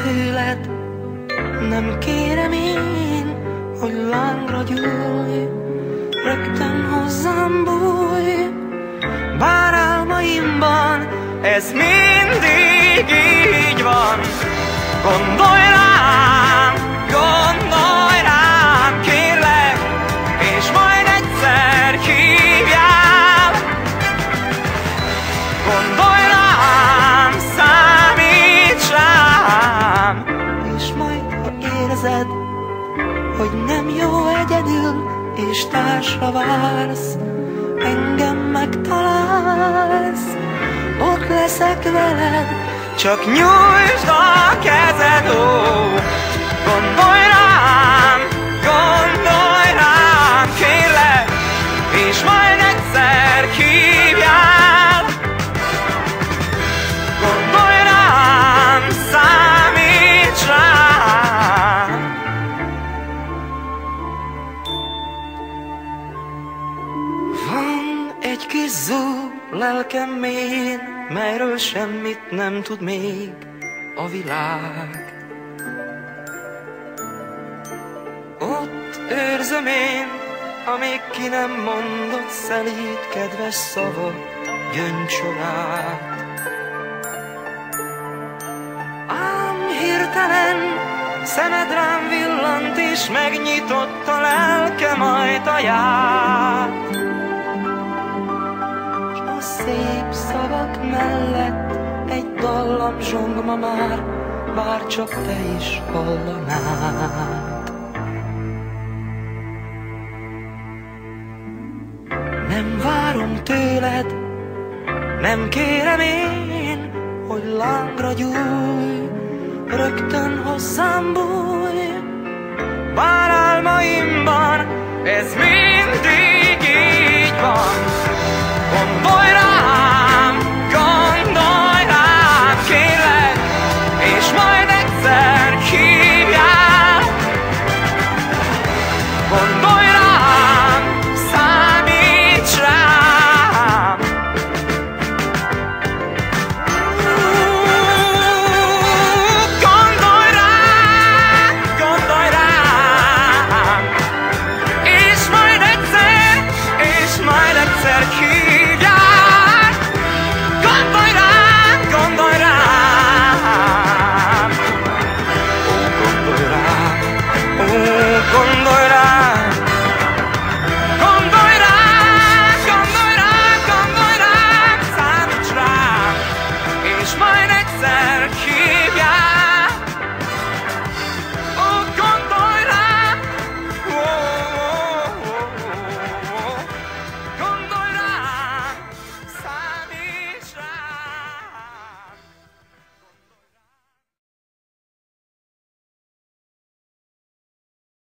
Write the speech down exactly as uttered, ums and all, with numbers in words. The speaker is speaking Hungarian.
tőled, nem kérem én, hogy lángra gyújj, rögtön hozzám bújj. Bár álmaimban ez mindig így van. Gondolj rám, gondolj rám, kérlek, és majd egyszer hívjál. Gondolj rám, számíts rám, és majd ha érzed, hogy nem jó egyedül, és társra vársz, engem megtalálsz, ott leszek veled, csak nyújtsd a kezed, ó. Gondolj rám, gondolj rám, kérlek, és majd egyszer hívjál. Gondolj rám, számíts rám. Van egy kis zúg lelkem mélyén, melyről semmit nem tud még a világ. Ott őrzöm én, amíg ki nem mondott szelíd, kedves szava gyöngycsorát. Ám hirtelen szemed rám villant, és megnyitott a lelkem ajtaját. A szép szavak mellett egy dallam zsong ma már, bár csak te is hallanád. Nem várom tőled, nem kérem én, hogy lángra gyújj, rögtön hozzám bújj. Bár álmaimban ez mindig így van. Gondolj rám, gondolj rám, kérlek, és majd egyszer hívjál. Gondolj rám, számíts rám. Gondolj rám, gondolj rám, és majd egyszer, és majd egyszer hívjál. Gondolj rám, gondolj rám, gondolj rám, gondolj rám, számíts rám, és majd egyszer hívjál.